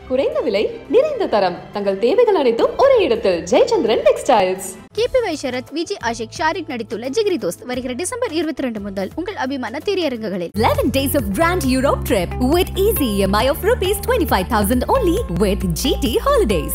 குறைந்த விலை நிறைந்த தரம் தங்கள் தேவைகள் அனைத்தும் ஒரே இடத்தில் ஜெயச்சந்திரன் டெக்ஸ்டைல்ஸ். KPY ஷரத், விஜய் ஆஷிக், ஷாரிக் நடித்துள்ள ஜிகிரி தோஸ்த் வருகிற டிசம்பர் 22 முதல் உங்கள் அபிமான திரையரங்குகளில். 11 days of grand Europe trip with easy EMI of rupees 25,000 only with GT Holidays.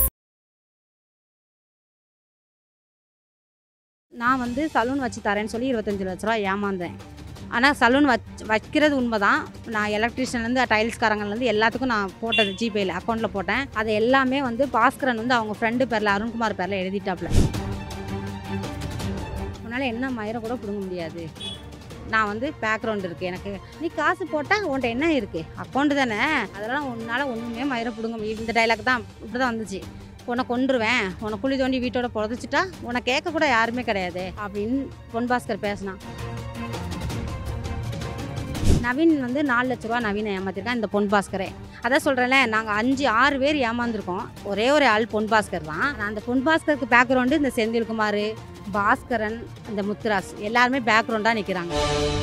நான் சலூன் வச்சு தரேன்னு சொல்லி 25 லட்ச ரூபா ஏமாந்தேன். ஆனால் சலூன் வைக்கிறது உண்மை தான். நான் எலக்ட்ரிஷியன்லேருந்து டைல்ஸ்காரங்கலேருந்து எல்லாத்துக்கும் நான் போட்டது ஜிபேயில் அக்கௌண்ட்டில் போட்டேன். அது எல்லாமே பாஸ்கரன் அவங்க ஃப்ரெண்டு பேரில் அருண்குமார் பேரில் எழுதிட்டாப்புல. உன்னால் என்ன மயிரம் கூட பிடுங்க முடியாது. நான் பேக்ரவுண்ட் இருக்குது எனக்கு. நீ காசு போட்டால் உன்ட்ட என்ன இருக்குது, அக்கௌண்ட்டு தானே, அதெல்லாம் உன்னால் ஒன்றுமே மயிரம் பிடுங்க முடியும். இந்த டைலாக் தான் இப்படி தான் வந்துச்சு. உன்னை கொண்டுருவேன், உன்னை குழி தோண்டி வீட்டோட புதைச்சிட்டா உன்னை கேட்க கூட யாருமே கிடையாது அப்படின்னு பொன் பாஸ்கர் பேசினான். நவீன் 4 லட்ச ரூபா நவீனை ஏமாத்திருக்கான் இந்த பொன் பாஸ்கரே. அதான் சொல்கிறேன்ல, நாங்கள் 5-6 பேர் ஏமாந்துருக்கோம். ஒரே ஒரு ஆள் பொன் பாஸ்கர் தான். நான் அந்த பொன் பாஸ்கருக்கு பேக்ரவுண்டு இந்த செந்தில்குமார், பாஸ்கரன், இந்த முத்துராஸ் எல்லாருமே பேக்ரவுண்டாக நிற்கிறாங்க.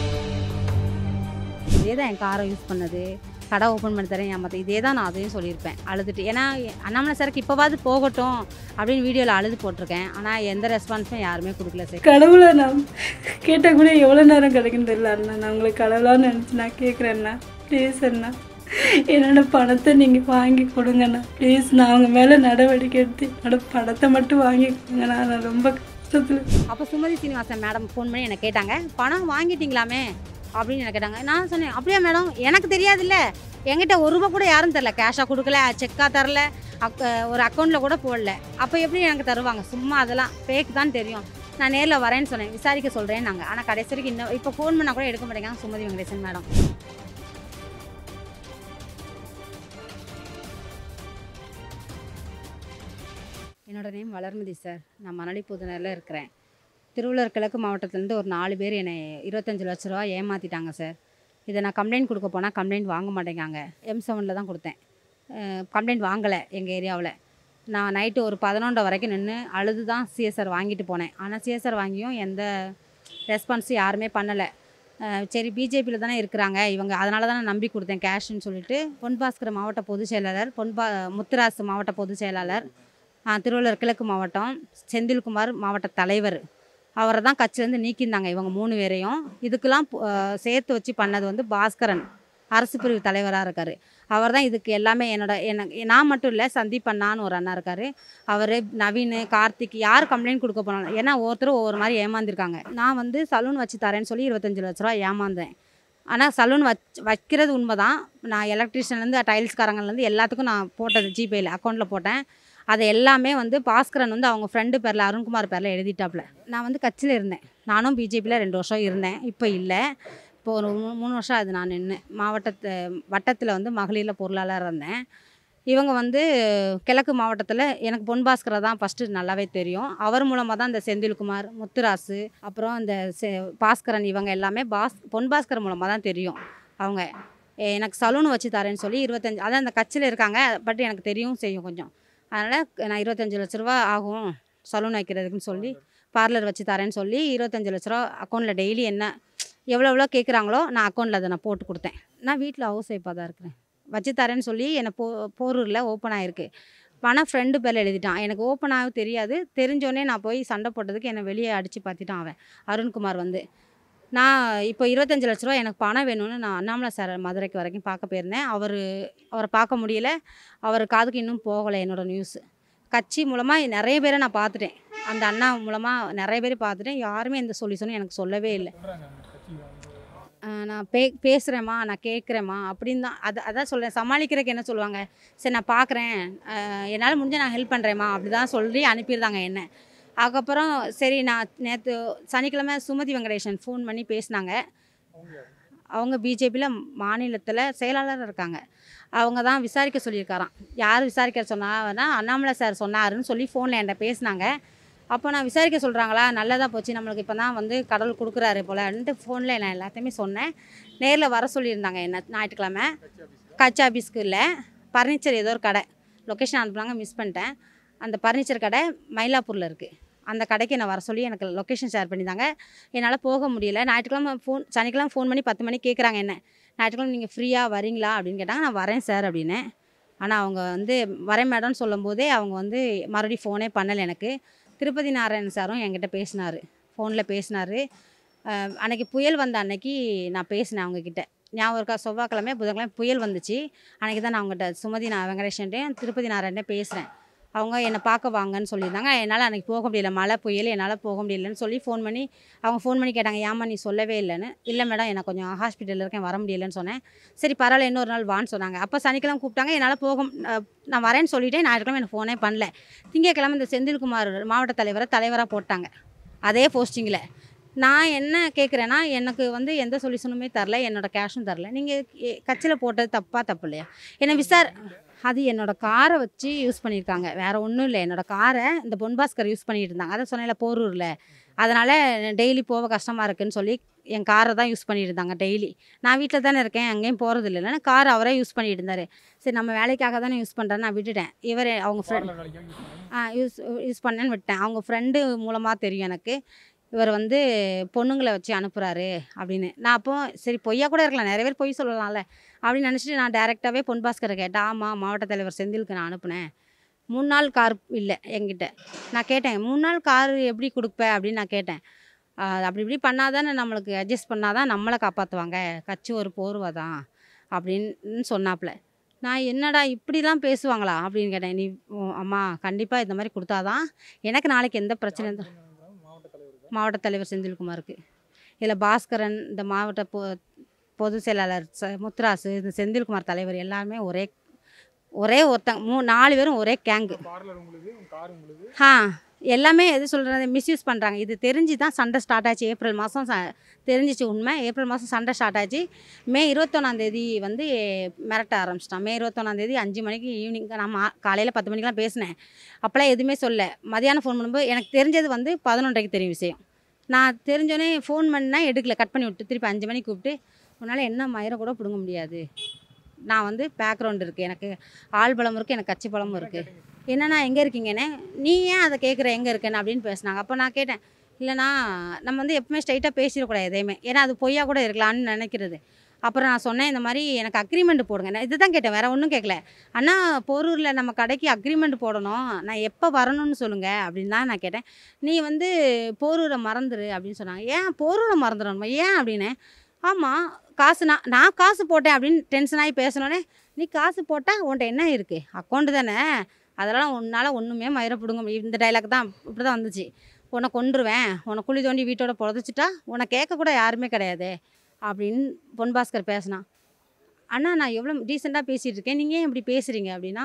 இதே தான் என் காரை யூஸ் பண்ணது, கடை ஓப்பன் பண்ணி தரேன் ஏமாத்த, இதே தான் நான் அதையும் சொல்லியிருப்பேன் அழுதுட்டு. ஏன்னா அண்ணாமலை சாருக்கு இப்போவாது போகட்டும் அப்படின்னு வீடியோவில் அழுது போட்டிருக்கேன். ஆனால் எந்த ரெஸ்பான்ஸுமே யாருமே கொடுக்கல சார். கடவுளை நான் கேட்டால் கூட எவ்வளோ நேரம் கிடைக்குன்னு தெரியல அண்ணா. நான் உங்களுக்கு கடவுளாக நினச்சி நான் கேட்குறேண்ணா, ப்ளீஸ் அண்ணா என்னோட பணத்தை நீங்கள் வாங்கி கொடுங்கண்ணா ப்ளீஸ். நான் அவங்க மேலே நடவடிக்கை எடுத்து என்னோட பணத்தை மட்டும் வாங்கி கொடுங்கண்ணா. நான் ரொம்ப கஷ்டத்தில். அப்போ சுமதி சீனிவாசன் மேடம் ஃபோன் பண்ணி என்னை கேட்டாங்க, பணம் வாங்கிட்டீங்களாமே அப்படின்னு எனக்கு கேட்டாங்க. நான் சொன்னேன், அப்படியா மேடம், எனக்கு தெரியாதுல்ல, என்கிட்ட ₹1 கூட யாரும் தரல, கேஷாக கொடுக்கல, செக்காக தரல, ஒரு அக்கௌண்ட்டில் கூட போடல. அப்போ எப்படி எனக்கு தருவாங்க? சும்மா அதெல்லாம் ஃபேக் தான் தெரியும். நான் நேரில் வரேன்னு சொன்னேன், விசாரிக்க சொல்கிறேன் நாங்கள். ஆனால் கடைசி வரைக்கும் இன்னும் இப்போ ஃபோன் பண்ணால் கூட எடுக்க மாட்டேங்காங்க சுமதி வெங்கடேசன் மேடம். என்னோடய நேம் வளர்மதி சார். நான் மணலி புதுநகரில் இருக்கிறேன். திருவள்ளூர் கிழக்கு மாவட்டத்துலேருந்து ஒரு 4 பேர் என்னை 25 லட்ச ரூபா ஏமாற்றிட்டாங்க சார். இதை நான் கம்ப்ளைண்ட் கொடுக்க போனால் கம்ப்ளைண்ட் வாங்க மாட்டேங்காங்க. M7 தான் கொடுத்தேன், கம்ப்ளைண்ட் வாங்கலை எங்கள் ஏரியாவில். நான் நைட்டு ஒரு 11 வரைக்கும் நின்று அழுது தான் சிஎஸ்ஆர் வாங்கிட்டு போனேன். ஆனால் சிஎஸ்ஆர் வாங்கியும் எந்த ரெஸ்பான்ஸும் யாருமே பண்ணலை. சரி பிஜேபியில் தானே இருக்கிறாங்க இவங்க, அதனால தான் நான் நம்பி கொடுத்தேன் கேஷுன்னு சொல்லிட்டு. பொன் பாஸ்கர் மாவட்ட பொதுச் செயலாளர், முத்துராஸ் மாவட்ட பொதுச் செயலாளர், திருவள்ளூர் கிழக்கு மாவட்டம் செந்தில்குமார் மாவட்ட தலைவர், அவரை தான் கட்சியிலேருந்து நீக்கியிருந்தாங்க இவங்க 3 பேரையும். இதுக்கெல்லாம் சேர்த்து வச்சு பண்ணது பாஸ்கரன் அரசு பிரிவு தலைவராக இருக்கார். அவர் தான் இதுக்கு எல்லாமே. நான் மட்டும் இல்லை, சந்தீப் அண்ணான்னு ஒரு அண்ணா இருக்கார், அவர், நவீன், கார்த்திக், யார் கம்ப்ளைண்ட் கொடுக்க போனாலும். ஏன்னா ஒவ்வொருத்தரும் ஒவ்வொரு மாதிரி ஏமாந்திருக்காங்க. நான் சலூன் வச்சு தரேன்னு சொல்லி 25 லட்ச ரூபா ஏமாந்தேன். ஆனால் சலூன் வைக்கிறது உண்மை தான். நான் எலக்ட்ரிஷியன்லேருந்து டைல்ஸ்காரங்கலேருந்து எல்லாத்துக்கும் நான் போட்டது ஜிபேயில் அக்கௌண்ட்டில் போட்டேன். அது எல்லாமே பாஸ்கரன் அவங்க ஃப்ரெண்டு பேரில் அருண்குமார் பேரில் எழுதிட்டாப்புல. நான் கட்சியில் இருந்தேன். நானும் பிஜேபியில் 2 வருஷம் இருந்தேன். இப்போ இல்லை, இப்போ ஒரு 3 வருஷம் அது நான் நின்று வட்டத்தில் மகளிரில் பொருளாளராக இருந்தேன். இவங்க கிழக்கு மாவட்டத்தில் எனக்கு பொன் பாஸ்கரை தான் ஃபஸ்ட்டு நல்லாவே தெரியும். அவர் மூலமாக தான் இந்த செந்தில்குமார், முத்துராசு, அப்புறம் இந்த பாஸ்கரன் இவங்க எல்லாமே பொன் பாஸ்கர் மூலமாக தான் தெரியும். அவங்க எனக்கு சலூன் வச்சு தரேன்னு சொல்லி 25, அதான் அந்த கட்சியில் இருக்காங்க, பட் எனக்கு தெரியும் செய்யும் கொஞ்சம். அதனால் நான் 25 லட்ச ரூபா ஆகும் சலூன் வைக்கிறதுக்குன்னு சொல்லி, பார்லர் வச்சு தரேன்னு சொல்லி 25 லட்ச ரூபா அக்கௌண்ட்டில் டெய்லி என்ன எவ்வளோ கேட்குறாங்களோ நான் அக்கௌண்ட்டில் அதை நான் போட்டு கொடுத்தேன். நான் வீட்டில் ஹவுஸ் ஒய்ஃபாக தான் இருக்கிறேன். வச்சு தரேன்னு சொல்லி என்னை போரூரில் ஓப்பன் ஆகிருக்கு. பணம் ஃப்ரெண்டு பேரில் எழுதிட்டான். எனக்கு ஓப்பன் ஆக தெரியாது. தெரிஞ்சோடனே நான் போய் சண்டை போட்டதுக்கு என்னை வெளியே அடித்து பார்த்துட்டான் அவன் அருண்குமார். நான் இப்போ 25 லட்ச ரூபா எனக்கு பணம் வேணும்னு நான் அண்ணாமலை சார் மதுரைக்கு வரைக்கும் பார்க்க போயிருந்தேன். அவரை பார்க்க முடியல. அவர் காதுக்கு இன்னும் போகலை என்னோடய நியூஸு. கட்சி மூலமாக நிறைய பேரை நான் பார்த்துட்டேன், அந்த அண்ணா மூலமாக நிறைய பேர் பார்த்துட்டேன். யாருமே எந்த சொல்யூஷனும் எனக்கு சொல்லவே இல்லை. நான் பேசுகிறேம்மா, நான் கேட்குறேம்மா அப்படின்னு தான். அதான் சொல்கிறேன். சமாளிக்கிறதுக்கு என்ன சொல்லுவாங்க, சரி நான் பார்க்குறேன், என்னால் முடிஞ்ச நான் ஹெல்ப் பண்ணுறேம்மா அப்படி தான் சொல்லி அனுப்பிடுறாங்க என்ன. அதுக்கப்புறம் சரி, நான் நேற்று சனிக்கிழமை சுமதி வெங்கடேசன் ஃபோன் பண்ணி பேசினாங்க. அவங்க பிஜேபியில் மாநிலத்தில் செயலாளர் இருக்காங்க. அவங்க தான் விசாரிக்க சொல்லியிருக்காராம். யார் விசாரிக்க சொன்னாங்கன்னா அண்ணாமலை சார் சொன்னாருன்னு சொல்லி ஃபோனில் என்கிட்ட பேசினாங்க. அப்போ நான் விசாரிக்க சொல்கிறாங்களா, நல்லதாக போச்சு, நம்மளுக்கு இப்போ தான் கடவுள் கொடுக்குறாரு போலன்ட்டு ஃபோனில் நான் எல்லாத்தையுமே சொன்னேன். நேரில் வர சொல்லியிருந்தாங்க என்ன ஞாயிற்றுக்கிழமை. கட்சி ஆஃபீஸ்க்கு இல்லை, ஃபர்னிச்சர் ஏதோ ஒரு கடை லொக்கேஷன் அனுப்புனாங்க, மிஸ் பண்ணிட்டேன். அந்த ஃபர்னிச்சர் கடை மயிலாப்பூரில் இருக்குது. அந்த கடைக்கு என்னை வர சொல்லி எனக்கு லொக்கேஷன் ஷேர் பண்ணியிருந்தாங்க. என்னால் போக முடியல. சனிக்கிழமை ஃபோன் பண்ணி 10 மணிக்கு கேட்குறாங்க என்ன, ஞாயிற்றுக்கிழமை நீங்கள் ஃப்ரீயாக வரீங்களா அப்படின்னு கேட்டாங்க. நான் வரேன் சார் அப்படின்னேன். ஆனால் அவங்க வந்து வரேன் மேடம்னு சொல்லும்போதே அவங்க வந்து மறுபடியும் ஃபோனே பண்ணலை எனக்கு. திருப்பதி நாராயணன் சாரும் என்கிட்ட பேசினார், ஃபோனில் பேசினார். அன்றைக்கி புயல் வந்த அன்னைக்கு நான் பேசினேன் அவங்கக்கிட்ட. ஞாபகம் இருக்கா? செவ்வாய்க்கிழமை புதன்கிழமை புயல் வந்துச்சு. அன்றைக்கி தான் நான் அவங்ககிட்ட சுமதி வெங்கடேஷன்ட்டையும் திருப்பதி நாராயணே பேசுகிறேன். அவங்க என்னை பார்க்க வாங்கன்னு சொல்லியிருந்தாங்க. என்னால் அன்றைக்கி போக முடியல, மழை புயல், என்னால் போக முடியலன்னு சொல்லி அவங்க ஃபோன் பண்ணி கேட்டாங்க, ஏம்மா நீ சொல்லவே இல்லைன்னு. இல்லை மேடம் எனக்கு கொஞ்சம் ஹாஸ்பிட்டலில் இருக்கேன், வர முடியலன்னு சொன்னேன். சரி பரவாயில்ல இன்னொரு நாள் வான்னு சொன்னாங்க. அப்போ சனிக்கிழமை கூப்பிட்டாங்க, என்னால் நான் வரேன்னு சொல்லிவிட்டேன். ஞாயிற்றுக்கிழமை எனக்கு ஃபோனே பண்ணல. திங்கட்கிழமை இந்த செந்தில்குமார் மாவட்ட தலைவராக போட்டாங்க அதே போஸ்டிங்கில். நான் என்ன கேட்குறேன்னா, எனக்கு வந்து எந்த சொல்யூஷனுமே தரல, என்னோடய கேஷும் தரல. நீங்கள் கட்சியில் போட்டது தப்பு இல்லையா? என்னை அது என்னோடய காரை வச்சு யூஸ் பண்ணியிருக்காங்க, வேறு ஒன்றும் இல்லை. என்னோடய காரை இந்த பொன்பாஸ்கர் யூஸ் பண்ணிகிட்டு இருந்தாங்க. அதை சொன்னேன்ல போரூரில், அதனால் டெய்லி போக கஷ்டமாக இருக்குதுன்னு சொல்லி என் காரை தான் யூஸ் பண்ணிட்டு இருந்தாங்க டெய்லி. நான் வீட்டில் தானே இருக்கேன், அங்கேயும் போகிறது இல்லைன்னு கார் அவரே யூஸ் பண்ணிட்டு இருந்தார். சரி நம்ம வேலைக்காக தானே யூஸ் பண்ணுறேன்னு நான் விட்டுட்டேன். அவங்க ஃப்ரெண்ட் யூஸ் பண்ணேன்னு விட்டேன். அவங்க ஃப்ரெண்டு மூலமாக தெரியும் எனக்கு, இவர் வந்து பொண்ணுங்களை வச்சு அனுப்புகிறாரு அப்படின்னு. நான் அப்போ சரி பொய்யா கூட இருக்கலாம், நிறைய பேர் பொய் சொல்லலாம்ல அப்படின்னு நினச்சிட்டு நான் டேரெக்டாகவே பொன்பாஸ்கரை கேட்டேன். ஆமாம் மாவட்ட தலைவர் செந்திலுக்கு நான் அனுப்புனேன். 3 நாள் கார் இல்லை என்கிட்ட. நான் கேட்டேன் 3 நாள் கார் எப்படி கொடுப்பேன் அப்படின்னு நான் கேட்டேன். அப்படி இப்படி பண்ணாதானே நம்மளுக்கு அட்ஜஸ்ட் பண்ணாதான் நம்மளை காப்பாற்றுவாங்க, கட்சி ஒரு போர்வை தான் அப்படின்னு சொன்னாப்புல. நான் என்னடா இப்படிலாம் பேசுவாங்களா அப்படின்னு கேட்டேன். நீ அம்மா கண்டிப்பாக இந்த மாதிரி கொடுத்தாதான் எனக்கு நாளைக்கு எந்த பிரச்சனை. மாவட்ட தலைவர் செந்தில்குமாருக்கு இதில் பாஸ்கரன், இந்த மாவட்ட பொதுச் செயலாளர் முத்துராசு, இந்த செந்தில்குமார் தலைவர் எல்லாருமே ஒரே ஒருத்தங்க 4 பேரும் ஒரே கேங்கு. எல்லாமே எது சொல்கிறது மிஸ்யூஸ் பண்ணுறாங்க. இது தெரிஞ்சு தான் சண்டை ஸ்டார்ட் ஆச்சு. ஏப்ரல் மாதம் தெரிஞ்சிச்சு உண்மை. ஏப்ரல் மாதம் சண்டை ஸ்டார்ட் ஆச்சு. மே 21 வந்து மிரட்ட ஆரம்பிச்சிட்டான். மே 21 5 மணிக்கு ஈவினிங் நான் காலையில் 10 மணிக்கெலாம் பேசினேன். அப்போலாம் எதுவுமே சொல்ல. மதியானம் ஃபோன் பண்ணும்போது எனக்கு தெரிஞ்சது வந்து 11:30க்கு தெரியும் விஷயம். நான் தெரிஞ்சோடனே ஃபோன் பண்ணால் எடுக்கல, கட் பண்ணி விட்டு திருப்பி 5 மணிக்கு கூப்பிட்டு, உன்னால் என்ன மயிரை கூட பிடுங்க முடியாது, நான் வந்து பேக்ரவுண்ட் இருக்குது, எனக்கு ஆள் பலம் இருக்குது, எனக்கு கட்சி பலமும் இருக்குது, என்னண்ணா எங்கே இருக்கீங்கண்ணே, நீ ஏன் அதை கேட்குற எங்கே இருக்கேன்னு அப்படின்னு பேசினாங்க. அப்போ நான் கேட்டேன், இல்லைண்ணா நம்ம வந்து எப்பவுமே ஸ்ட்ரைட்டாக பேசிடக்கூடாது எதையுமே, ஏன்னா அது பொய்யா கூட இருக்கலாம்னு நினைக்கிறது. அப்புறம் நான் சொன்னேன், இந்த மாதிரி எனக்கு அக்ரிமெண்ட் போடுங்க. நான் இது தான் கேட்டேன், வேறு ஒன்றும் கேட்கல. அண்ணா போரூரில் நம்ம கடைக்கு அக்ரிமெண்ட் போடணும், நான் எப்போ வரணும்னு சொல்லுங்கள் அப்படின்னு தான் நான் கேட்டேன். நீ வந்து போரூரை மறந்துடு அப்படின்னு சொன்னாங்க. ஏன் போரூரை மறந்துடணுமா, ஏன் அப்படின்னு. ஆமாம் காசு நான் காசு போட்டேன் அப்படின்னு டென்ஷன் ஆகி பேசினோன்னே, நீ காசு போட்டால் உன்ட்ட என்ன இருக்குது, அக்கௌண்ட்டு தானே, அதெல்லாம் உன்னால் ஒன்றுமே மயிரை பிடுங்க முடியும். இந்த டைலாக் தான் இப்படி தான் வந்துச்சு. உன்னை கொன்றுவேன், உன்னை குழி தோண்டி வீட்டோட புதைச்சிட்டா உன்னை கேட்கக்கூட யாருமே கிடையாது அப்படின்னு பொன்பாஸ்கர் பேசினான். அண்ணா நான் எவ்வளோ டீசெண்டாக பேசிகிட்டு இருக்கேன், நீங்கள் ஏன் இப்படி பேசுகிறீங்க அப்படின்னா,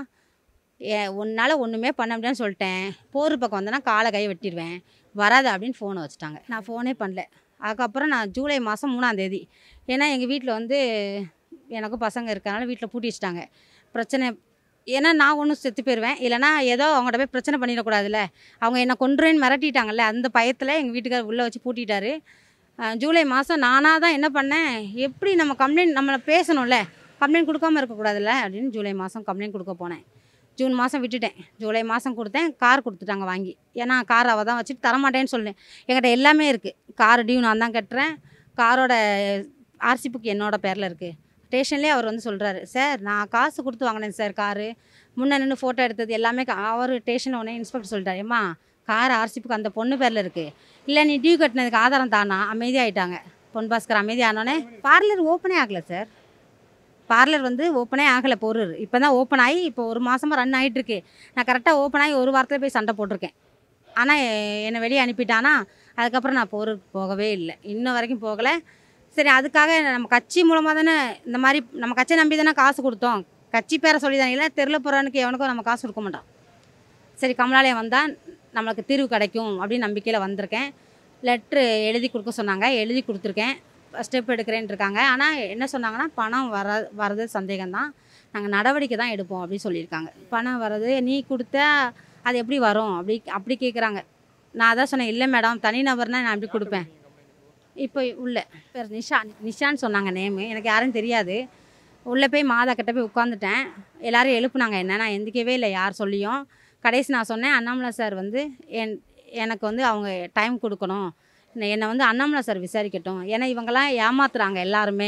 உன்னால் ஒன்றுமே பண்ண முடியாதுன்னு சொல்லிட்டேன், போர் பக்கம் வந்தேன்னா காலை கை வெட்டிடுவேன், வராது அப்படின்னு ஃபோனை வச்சுட்டாங்க. நான் ஃபோனே பண்ணல. அதுக்கப்புறம் நான் ஜூலை மாதம் 3ஆம் தேதி, ஏன்னா எங்கள் வீட்டில் வந்து எனக்கும் பசங்க இருக்கனால வீட்டில் பூட்டி வச்சுட்டாங்க. பிரச்சனை ஏன்னா நான் ஒன்றும் செத்து போயிடுவேன், இல்லைனா ஏதோ அவங்கள்ட்ட போய் பிரச்சனை பண்ணிடக்கூடாதுல்ல, அவங்க என்னை கொன்றுன்னு மிரட்டிட்டாங்கல்ல, அந்த பயத்தில் எங்கள் வீட்டுக்கார் உள்ளே வச்சு பூட்டிட்டாரு. ஜூலை மாதம் நானாக தான் என்ன பண்ணேன், எப்படி நம்ம கம்ப்ளைண்ட் நம்மளை பேசணும்ல, கம்ப்ளைண்ட் கொடுக்காமல் இருக்கக்கூடாதுல்ல அப்படின்னு ஜூலை மாதம் கம்ப்ளைண்ட் கொடுக்க போனேன். ஜூன் மாதம் விட்டுட்டேன், ஜூலை மாதம் கொடுத்தேன். கார் கொடுத்துட்டாங்க வாங்கி, ஏன்னா கார் அவள் தான் வச்சுட்டு தரமாட்டேன்னு சொன்னேன். என்கிட்ட எல்லாமே இருக்குது, கார் டியூ நான் தான் கட்டுறேன், காரோட ஆர்சி புக் என்னோட பேரில் இருக்குது. ஸ்டேஷன்லேயே அவர் வந்து சொல்கிறாரு, சார் நான் காசு கொடுத்து வாங்கினேன் சார் காரு, முன்னே நின்று ஃபோட்டோ எடுத்தது எல்லாமே அவர் ஸ்டேஷனில் உடனே இன்ஸ்பெக்டர் சொல்லிட்டார், ஏம்மா கார் ஆர்சி புக் அந்த பொண்ணு பேரில் இருக்குது, இல்லை நீ டியூ கட்டினதுக்கு ஆதாரம் தானா. அமைதியாகிட்டாங்க. பொன்பாஸ்கர் அமைதியானோடனே பார்லர் ஓப்பனே ஆகலை சார், பார்லர் வந்து ஓப்பனே ஆகலை. போரூர் இப்போ தான் ஓப்பன் ஆகி இப்போ 1 மாதமாக ரன் ஆகிட்டுருக்கு. நான் கரெக்டாக ஓப்பன் ஆகி 1 வாரத்தில் போய் சண்டை போட்டிருக்கேன். ஆனால் என்னை வெளியே அனுப்பிட்டானா, அதுக்கப்புறம் நான் போரூருக்கு போகவே இல்லை, இன்ன வரைக்கும் போகலை. சரி அதுக்காக நம்ம கட்சி மூலமாக தானே இந்த மாதிரி, நம்ம கட்சியை நம்பி தானே காசு கொடுத்தோம், கட்சி பேரை சொல்லி தானே, இல்லை தெருவில் போகிறவனுக்கு எவனுக்கும் நம்ம காசு கொடுக்க மாட்டோம். சரி கமலாலயம் வந்தால் நம்மளுக்கு தீர்வு கிடைக்கும் அப்படின்னு நம்பிக்கையில் வந்திருக்கேன். லெட்ரு எழுதி கொடுக்க சொன்னாங்க, எழுதி கொடுத்துருக்கேன், ஸ்டெப் எடுக்கிறேன்னு இருக்காங்க. ஆனால் என்ன சொன்னாங்கன்னா, பணம் வர்றது சந்தேகம்தான், நாங்கள் நடவடிக்கை தான் எடுப்போம் அப்படின்னு சொல்லியிருக்காங்க. பணம் வர்றது நீ கொடுத்தா அது எப்படி வரும் அப்படி கேட்குறாங்க. நான் அதான் சொன்னேன், இல்லை மேடம் தனிநபர்னால் நான் எப்படி கொடுப்பேன். இப்போ உள்ள பேர் நிஷான்னு சொன்னாங்க நேமு, எனக்கு யாரும் தெரியாது. உள்ளே போய் மாதா கிட்ட போய் உட்காந்துட்டேன். எல்லோரும் எழுப்புனாங்க, என்ன நான் எந்திக்கவே இல்லை யார் சொல்லியும். கடைசி நான் சொன்னேன், அண்ணாமலை சார் வந்து எனக்கு வந்து அவங்க டைம் கொடுக்கணும், என்னை வந்து அண்ணாமலை சார் விசாரிக்கட்டும், ஏன்னா இவங்கெல்லாம் ஏமாத்துறாங்க எல்லாருமே,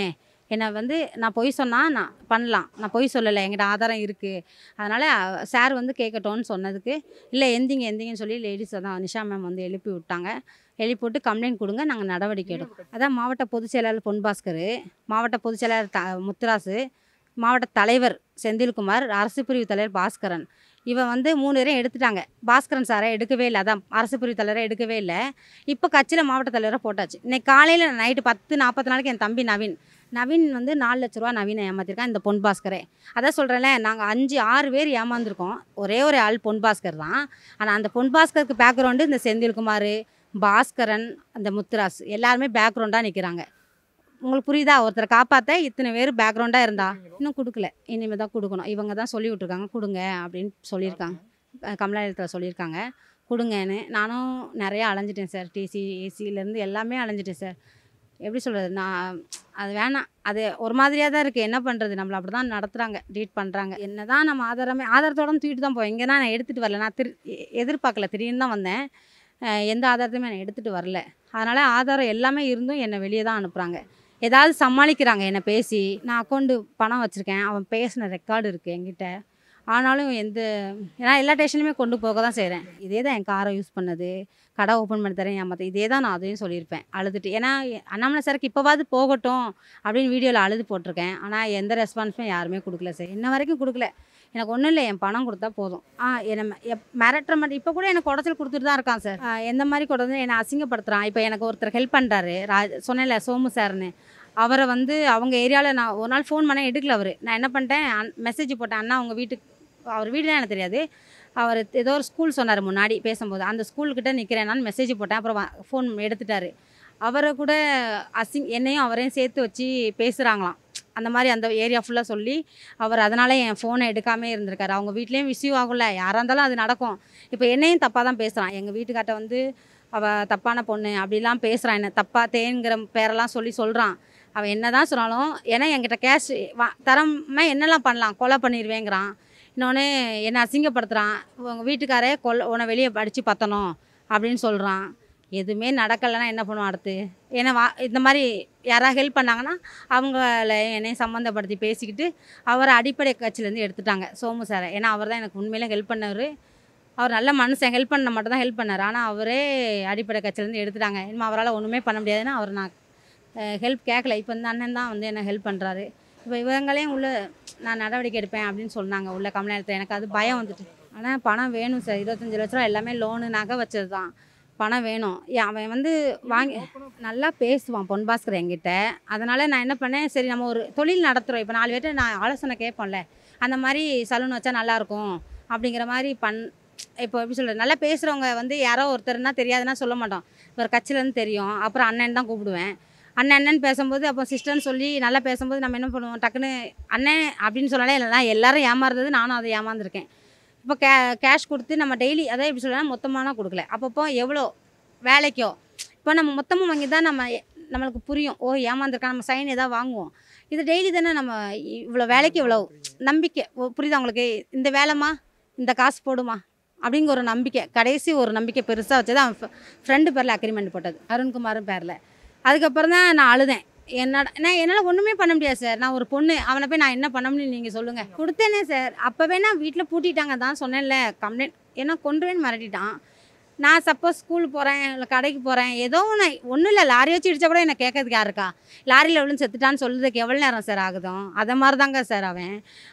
என்னை வந்து நான் பொய் சொன்னால் நான் பண்ணலாம், நான் பொய் சொல்லலை, என்கிட்ட ஆதாரம் இருக்குது, அதனால் சார் வந்து கேட்கட்டும்னு சொன்னதுக்கு இல்லை எந்திங்கன்னு சொல்லி லேடிஸ் தான் நிஷா மேம் வந்து எழுப்பி விட்டாங்க. எழுப்பி விட்டு கம்ப்ளைண்ட் கொடுங்க, நாங்கள் நடவடிக்கை எடுப்போம். அதான் மாவட்ட பொதுச் செயலாளர் பொன்பாஸ்கர், மாவட்ட பொதுச் செயலாளர் முத்துராசு, மாவட்ட தலைவர் செந்தில்குமார், அரசு பிரிவு தலைவர் பாஸ்கரன், இவன் வந்து 3 பேரையும் எடுத்துட்டாங்க. பாஸ்கரன் சாரை எடுக்கவே இல்லை, அதான் அரசு பிரிவு தலைவரை எடுக்கவே இல்லை. இப்போ கட்சியில் மாவட்ட தலைவரை போட்டாச்சு. இன்னைக்கு காலையில் நைட்டு 10:40 என் தம்பி நவீன் வந்து 4 லட்ச ரூபா நவீனை ஏமாற்றிருக்கான் இந்த பொன்பாஸ்கரே. அதான் சொல்கிறேன்ல, நாங்கள் 5-6 பேர் ஏமாந்துருக்கோம், ஒரே ஒரு ஆள் பொன்பாஸ்கர் தான். ஆனால் அந்த பொன்பாஸ்கருக்கு பேக்ரவுண்டு இந்த செந்தில்குமார், பாஸ்கரன், அந்த முத்துராஸ் எல்லாருமே பேக்ரவுண்டாக நிற்கிறாங்க. உங்களுக்கு புரியுதா? ஒருத்தரை காப்பாற்ற இத்தனை பேர் பேக்ரவுண்டாக இருந்தா இன்னும் கொடுக்கல, இனிமேல் தான் கொடுக்கணும். இவங்க தான் சொல்லி விட்ருக்காங்க கொடுங்க அப்படின்னு சொல்லியிருக்காங்க, கமலாலயத்தில் சொல்லியிருக்காங்க கொடுங்கன்னு. நானும் நிறையா அலைஞ்சிட்டேன் சார், டிசி ஏசிலேருந்து எல்லாமே அலைஞ்சிட்டேன் சார். எப்படி சொல்கிறது, நான் அது வேணாம், அது ஒரு மாதிரியாக தான் இருக்குது. என்ன பண்ணுறது, நம்மளை அப்படி தான் நடத்துகிறாங்க, ட்ரீட் பண்ணுறாங்க. என்ன தான் நம்ம ஆதாரத்தோட தூக்கிட்டு தான் போவேன். இங்கே தான் நான் எடுத்துகிட்டு வரல, நான் எதிர்பார்க்கல, திடீர்னு தான் வந்தேன். எந்த ஆதாரத்தையுமே நான் எடுத்துகிட்டு வரல. அதனால் ஆதாரம் எல்லாமே இருந்தும் என்னை வெளியே தான் அனுப்புகிறாங்க. ஏதாவது சமாளிக்கிறாங்க என்னை பேசி. நான் அக்கௌண்ட்டு பணம் வச்சுருக்கேன், அவன் பேசின ரெக்கார்டு இருக்குது என்கிட்ட. ஆனாலும் ஏன்னா எல்லா ஸ்டேஷனுமே கொண்டு போக தான் செய்கிறேன். இதே தான் என் காரை யூஸ் பண்ணது, கடை ஓப்பன் பண்ணி தரேன் ஏமாத்த, இதே தான் நான் அதையும் சொல்லியிருப்பேன் அழுதுட்டு. ஏன்னா அண்ணாமலை சாருக்கு இப்போவாது போகட்டும் அப்படின்னு வீடியோவில் அழுது போட்டிருக்கேன். ஆனால் எந்த ரெஸ்பான்ஸுமே யாருமே கொடுக்கல சார், இன்ன வரைக்கும் கொடுக்கல. எனக்கு ஒன்றும் இல்லை, என் பணம் கொடுத்தா போதும். என்னை மிரட்டுற மாதிரி இப்போ கூட எனக்கு குடச்சல் கொடுத்துட்டு தான் இருக்கான் சார். எந்த மாதிரி கொடுத்து என்னை அசிங்கப்படுத்துகிறான். இப்போ எனக்கு ஒருத்தர் ஹெல்ப் பண்ணுறாரு, சொன்னேன்ல சோமு சார்னு, அவரை வந்து அவங்க ஏரியாவில் நான் ஒரு நாள் ஃபோன் பண்ண எடுக்கல. அவர் நான் என்ன பண்ணிட்டேன், மெசேஜ் போட்டேன், அண்ணா உங்கள் வீட்டுக்கு, அவர் வீடுலாம் எனக்கு தெரியாது, அவர் ஏதோ ஒரு ஸ்கூல் சொன்னார் முன்னாடி பேசும்போது, அந்த ஸ்கூல்கிட்ட நிற்கிறேன் நான் மெசேஜ் போட்டேன். அப்புறம் ஃபோன் எடுத்துட்டார். அவரை கூட என்னையும் அவரையும் சேர்த்து வச்சு பேசுகிறாங்களாம். அந்த மாதிரி அந்த ஏரியா ஃபுல்லாக சொல்லி அவர் அதனால் என் ஃபோனை எடுக்காமே இருந்திருக்காரு. அவங்க வீட்லேயும் இஷ்யூ ஆகும்ல, யாராக இருந்தாலும் அது நடக்கும். இப்போ என்னையும் தப்பாக தான் பேசுகிறான். எங்கள் வீட்டுக்கார்ட்ட வந்து அவள் தப்பான பொண்ணு அப்படிலாம் பேசுகிறான், என்ன தப்பாக தேங்கிற பேரெல்லாம் சொல்கிறான். அவன் என்ன தான் சொன்னாலும், ஏன்னா என்கிட்ட கேஷ் தரமா என்னெல்லாம் பண்ணலாம், கொலை பண்ணிடுவேங்கிறான். இன்னொன்று என்னை அசிங்கப்படுத்துகிறான். உங்கள் வீட்டுக்காரே உன்னை வெளியே அடித்து பற்றணும் அப்படின்னு சொல்கிறான். எதுவுமே நடக்கலைன்னா என்ன பண்ணுவான் அடுத்து? ஏன்னா இந்த மாதிரி யாராவது ஹெல்ப் பண்ணாங்கன்னா அவங்கள என்னையும் சம்மந்தப்படுத்தி பேசிக்கிட்டு அவரை அடிப்படை கட்சியிலேருந்து எடுத்துட்டாங்க, சோமு சாரை. ஏன்னா அவர் தான் எனக்கு உண்மையிலே ஹெல்ப் பண்ணவர். அவர் நல்ல மனுஷன், ஹெல்ப் பண்ண மட்டும் தான் ஹெல்ப் பண்ணார். ஆனால் அவரே அடிப்படை கட்சியிலேருந்து எடுத்துட்டாங்க. இனிமேல் அவரால் ஒன்றுமே பண்ண முடியாதுன்னா அவர் நான் ஹெல்ப் கேட்கல. இப்போ இந்த அண்ணன் தான் வந்து என்ன ஹெல்ப் பண்ணுறாரு. இப்போ இவங்களையும் நான் நடவடிக்கை எடுப்பேன் அப்படின்னு சொன்னாங்க உள்ள கமலாலயத்தில். எனக்கு அது பயம் வந்துட்டு. ஆனால் பணம் வேணும் சார், 25 லட்ச ரூபா எல்லாமே லோனு நகை வச்சது தான், பணம் வேணும். அவன் வந்து வாங்கி நல்லா பேசுவான் பொன்பாஸ்கர் என்கிட்ட. அதனால் நான் என்ன பண்ணேன், சரி நம்ம ஒரு தொழில் நடத்துகிறோம், இப்போ 4 பேர்ட்ட நான் ஆலோசனை கேட்போம்ல, அந்த மாதிரி சலூன் வச்சா நல்லாயிருக்கும் அப்படிங்கிற மாதிரி இப்போ எப்படி சொல்கிறது, நல்லா பேசுகிறவங்க வந்து யாரோ ஒருத்தர்னா தெரியாதுன்னா சொல்ல மாட்டோம், ஒரு கட்சியிலேருந்து தெரியும். அப்புறம் அண்ணன் தான் கூப்பிடுவேன். அண்ணன் பேசும்போது அப்போ சிஸ்டர்னு சொல்லி நல்லா பேசும்போது நம்ம என்ன பண்ணுவோம், டக்குன்னு அண்ணன் அப்படின்னு சொன்னாலே இல்லைனா எல்லாரும் ஏமாறுறது, நானும் அதை ஏமாந்துருக்கேன். இப்போ கேஷ் கொடுத்து நம்ம டெய்லி அதான் எப்படி சொல்லலாம், மொத்தமான கொடுக்கல, அப்பப்போ எவ்வளோ வேலைக்கோ இப்போ நம்ம மொத்தமும் வாங்கி தான் நம்மளுக்கு புரியும், ஓ ஏமாந்துருக்கா, நம்ம சைன் எதாவது வாங்குவோம். இது டெய்லி தானே, நம்ம இவ்வளோ வேலைக்கு இவ்வளோ நம்பிக்கை, புரியுதா உங்களுக்கு, இந்த வேலைமா இந்த காசு போடுமா அப்படிங்கிற ஒரு நம்பிக்கை, கடைசி ஒரு நம்பிக்கை பெருசாக வச்சது அவன் ஃப்ரெண்டு பேரில் அக்ரிமெண்ட் போட்டது, அருண்குமாரும் பேரில். அதுக்கப்புறம் தான் நான் அழுதேன். என்னால் ஒன்றுமே பண்ண முடியாது சார், நான் ஒரு பொண்ணு, அவனை போய் நான் என்ன பண்ண முடியும் நீங்கள் சொல்லுங்கள். கொடுத்தேனே சார், அப்போவே நான் வீட்டில் பூட்டிட்டாங்க தான் சொன்னேன்ல, கம்ப்ளைண்ட் ஏன்னா கொண்டுவேன்னு மிரட்டிட்டான். நான் சப்போஸ் ஸ்கூல் போகிறேன் இல்லை கடைக்கு போகிறேன், ஏதோ ஒன்றும் இல்லை, லாரி வச்சு இடித்தா கூட என்னை கேட்கறதுக்கு யார் இருக்கா, லாரியில் விழுந்து செத்துட்டான்னு சொல்கிறதுக்கு எவ்வளோ நேரம் சார் ஆகுதும். அதை மாதிரி தாங்க சார் அவன்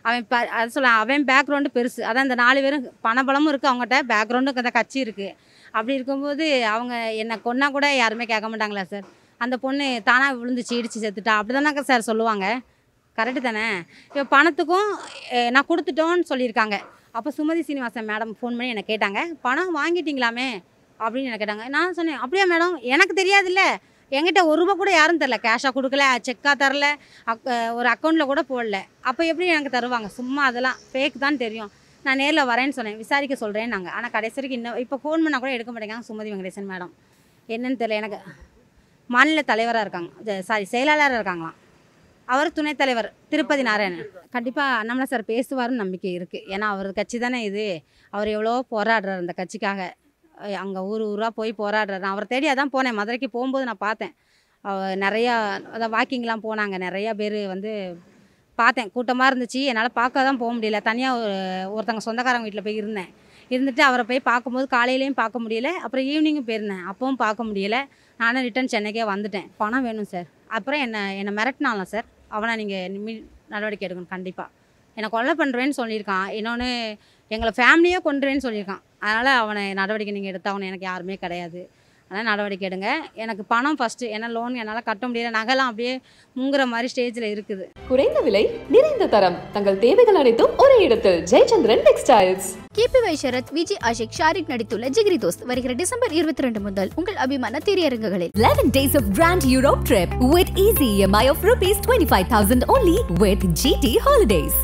அது அவன் பேக்ரவுண்டு பெருசு. அதான் இந்த 4 பேரும் பணபலமும் இருக்குது அவங்ககிட்ட, பேக்ரவுண்டும் அந்த கட்சி இருக்குது. அப்படி இருக்கும்போது அவங்க என்னை கொன்னா கூட யாருமே கேட்க மாட்டாங்களா சார். அந்த பொண்ணு தானாக விழுந்துச்சு இடித்து செத்துட்டா அப்படி தானே சார் சொல்லுவாங்க, கரெக்டு தானே. இப்போ பணத்துக்கும் நான் கொடுத்துட்டோன்னு சொல்லியிருக்காங்க. அப்போ சுமதி சீனிவாசன் மேடம் ஃபோன் பண்ணி என்னை கேட்டாங்க, பணம் வாங்கிட்டீங்களாமே அப்படின்னு என்னை கேட்டாங்க. நான் சொன்னேன், அப்படியா மேடம், எனக்கு தெரியாதுல்ல, என்கிட்ட ₹1 கூட யாரும் தரல, கேஷாக கொடுக்கல, செக்காக தரல, ஒரு அக்கௌண்ட்டில் கூட போடல. அப்போ எப்படி எனக்கு தருவாங்க, சும்மா அதெல்லாம் ஃபேக் தான் தெரியும். நான் நேரில் வரேன்னு சொன்னேன், விசாரிக்க சொல்கிறேன் நாங்கள். ஆனால் கடைசி வரைக்கும் இன்னும் இப்போ ஃபோன் பண்ணால் கூட எடுக்க மாட்டேங்காங்க சுமதி வெங்கடேசன் மேடம். என்னன்னு தெரியல, எனக்கு மாநில தலைவராக இருக்காங்க, செயலாளராக இருக்காங்களாம். அவர் துணைத் தலைவர் திருப்பதி நாராயணன். கண்டிப்பாக அண்ணாமலை சார் பேசுவார்னு நம்பிக்கை இருக்குது. ஏன்னா அவர் கட்சி தானே இது, அவர் எவ்வளோ போராடுறார் அந்த கட்சிக்காக, அங்கே ஊராக போய் போராடுறாரு. நான் அவரை தேடி அதான் போனேன், மதுரைக்கு போகும்போது நான் பார்த்தேன். நிறையா அதான் வாக்கிங்லாம் போனாங்க. நிறையா பேர் வந்து பார்த்தேன், கூட்டமாக இருந்துச்சு. என்னால் பார்க்க தான் போக முடியல. தனியாக ஒருத்தவங்க சொந்தக்காரங்க வீட்டில் போய் இருந்துட்டு அவரை போய் பார்க்கும்போது காலையிலையும் பார்க்க முடியல, அப்புறம் ஈவினிங்கும் போயிருந்தேன், அப்பவும் பார்க்க முடியல. நானும் ரிட்டன் சென்னைக்கே வந்துட்டேன். பணம் வேணும் சார். அப்புறம் என்னை மிரட்டினாலாம் சார். அவனை நீங்கள் நடவடிக்கை எடுக்கணும் கண்டிப்பாக. என்னை கொலை பண்ணுறேன்னு சொல்லியிருக்கான். இன்னொன்று எங்களை ஃபேமிலியே கொண்டுருவேன்னு சொல்லியிருக்கான். அதனால் அவனை நடவடிக்கை நீங்கள் எடுத்தாகணும். எனக்கு யாருமே கிடையாது, அதனால் நடவடிக்கை எடுங்க. எனக்கு பணம் ஃபஸ்ட்டு, ஏன்னா லோன் என்னால் கட்ட முடியல. நகைலாம் அப்படியே முங்குற மாதிரி ஸ்டேஜில் இருக்குது. குறைந்த விலை, நிறைந்த தரம், தங்கள் தேவைகள் அனைத்தும் ஒரே இடத்தில். ஜெயச்சந்திரன் டெக்ஸ்டைல்ஸ். KPY ஷரத், விஜய் அஷிக், ஷாரிக் நடித்துள்ள ஜிகிரி தோஸ்த் வருகிற டிசம்பர் 22 முதல் உங்கள் அபிமான திரையரங்குகளில். 11 days of grand Europe trip with easy EMI of rupees 25,000 only with GT Holidays.